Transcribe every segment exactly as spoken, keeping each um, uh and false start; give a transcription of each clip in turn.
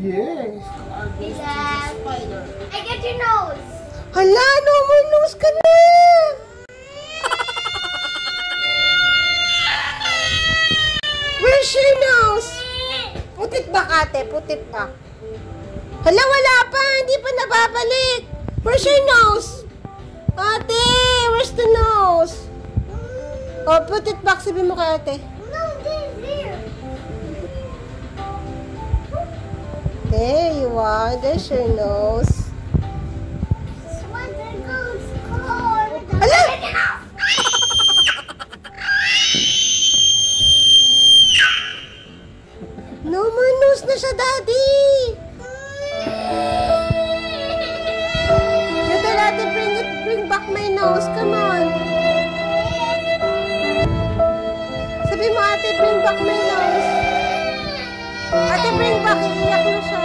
Yes. Spider. I get your nose. Hala, no more nose ka na. Where's your nose? Putit ba, ate? Putit pa. Hala, wala pa. Hindi pa nababalik. Where's your nose? Ate, where's the nose? Oh, put it back. Sabi mo kay ate. No, there, there. There you are. There's your nose. This one that goes cold. Hala! No more nose na siya, Daddy. You tell ate, bring it, bring back my nose. Come on. Sabi mo, ate, bring back my nose. Ate, bring back. Iiyak na siya.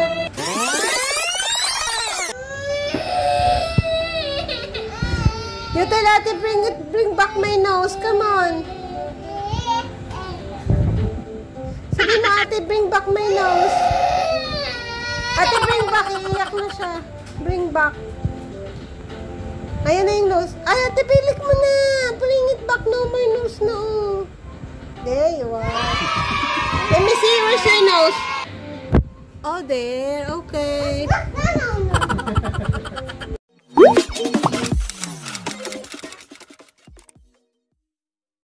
You tell ate, bring it, bring back my nose. Come on. Sabi mo, ate, bring back my nose. Ate, bring back. Iiyak na siya. Bring back. Ayan na yung nose. Ay, ate, pilik mo na. Bring it back. No more nose na. Oh. There you are. Let me see. Where's your nose? Oh, there. Okay.